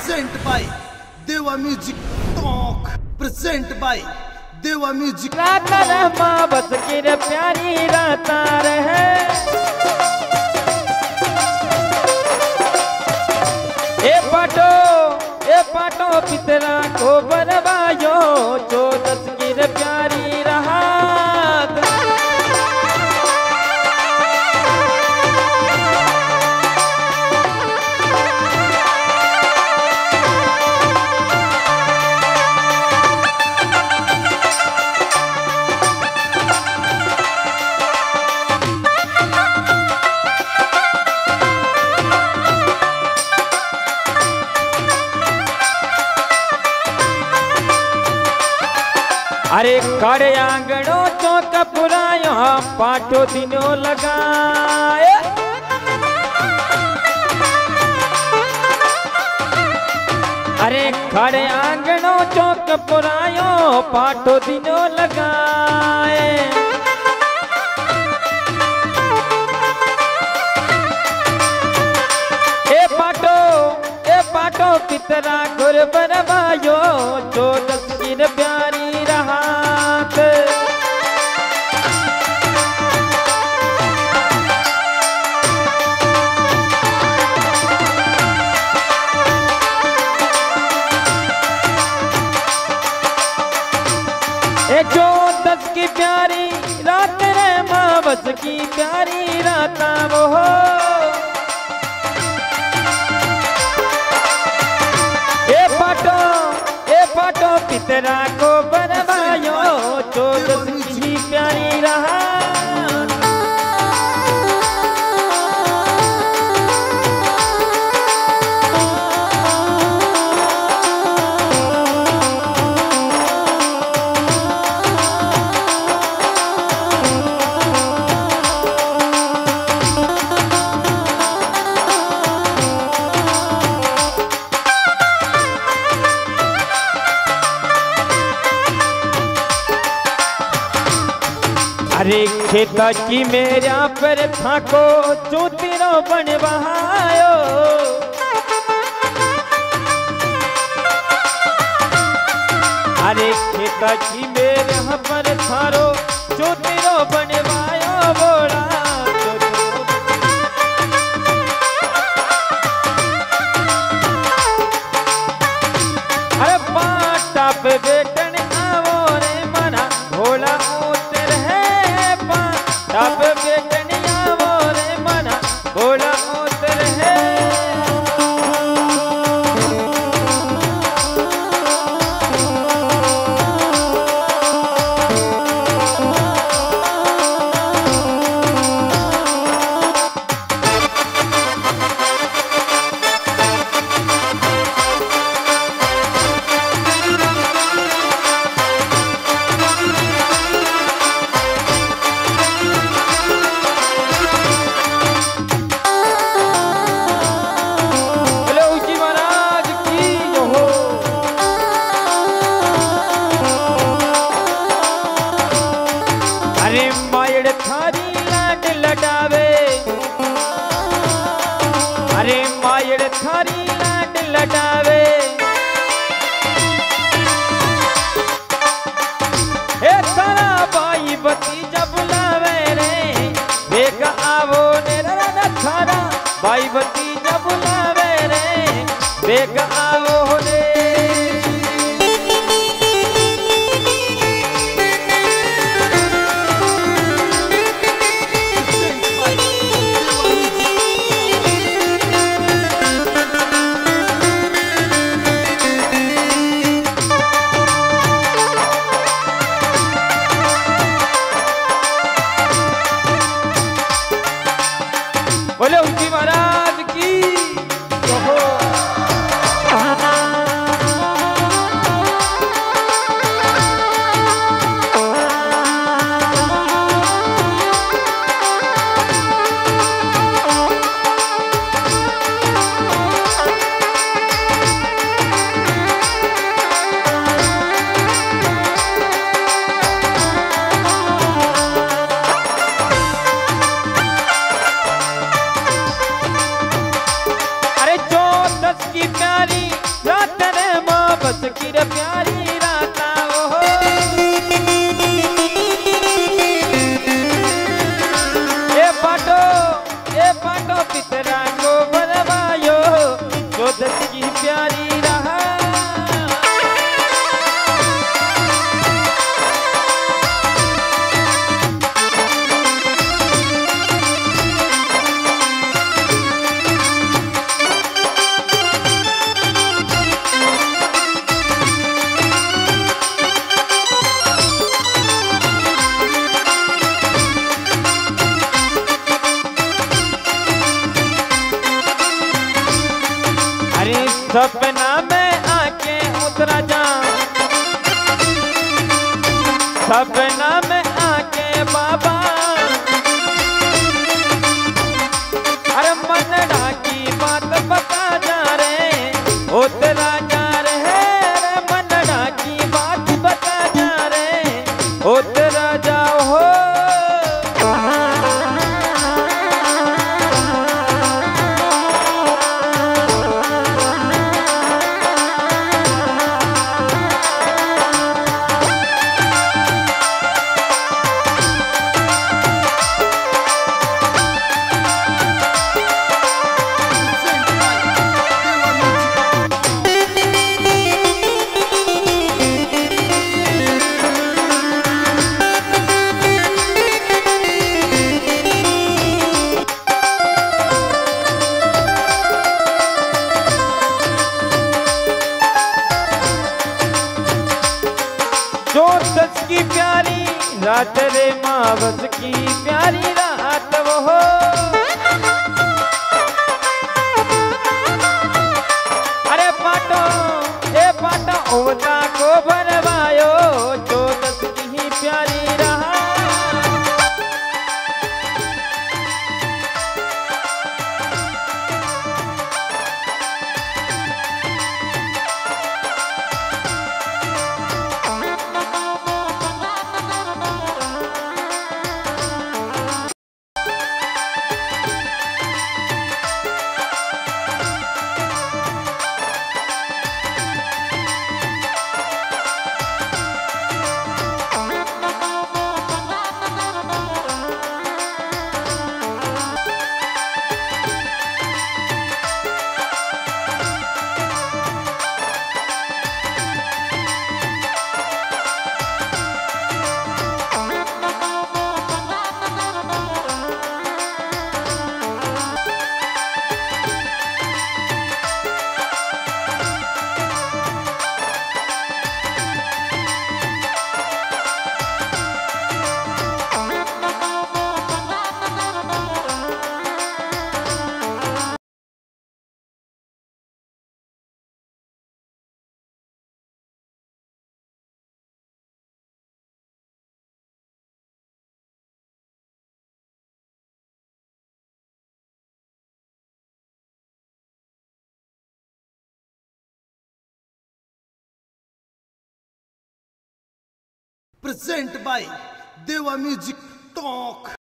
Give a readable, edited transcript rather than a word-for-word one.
present by Deva Music Talk, present by Deva Music। रात रहमा बस की रे प्यारी रात रहे, ए पाटो पितरा को बनवायो, चौदस की रे प्यारी रात। अरे काड़े आंगणो चौक पुरायो, पाटो दिनो लगाए। अरे काड़े आंगणो चौक पुरायो, पाटो दिनो लगाए। ए पाटो पितरा गुर बनवायो, चौदस की रे प्यारी रात। ए चौदस की प्यारी रात रे माँ, बस की प्यारी रात वो हो। ए पाटो पितरा को बनवायो, चौदस की प्यारी रात। अरे खेता की मेरा पर थाको, चूतिरो बनवायो। अरे खेता की मेरा पर थारो, चूतिरो बनवायो बोला। अरे पाटा पे बेटन आवो रे मना, भोला तब बेटनिया वो रे मना, बोला उतर है। अरे मायड़ थारी लाड लडावे, अरे मायड़ थारी लाड लडावे। हे थारा बाई बती जब लावे रे, बेग आवो ने रा थारा बाई बती जब लावे रे, बेग आवो ने। बोले उनकी महाराज की। दस की रे प्यारी राता ओहो ए पाटो पितरा को बनवायो जो दस की प्यारी रहा सपना में आके उतरा जा सपना में आके बाबा अरे मनड़ा की बात बता जा रे उतरा जा रे मनड़ा की बात बता जा रे उतरा जाओ हो जो दस की प्यारी रात रे मावस की प्यारी रात वो हो अरे पाटो ए पाटो ओवता को बनवायो जो दस की ही प्यारी रहा present by Deva Music Talk.